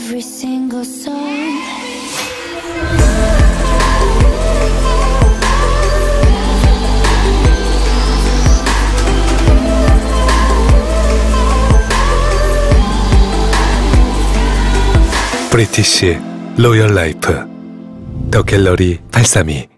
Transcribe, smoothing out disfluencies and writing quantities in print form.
every single song. 브리티시 로열 라이프 더 갤러리 832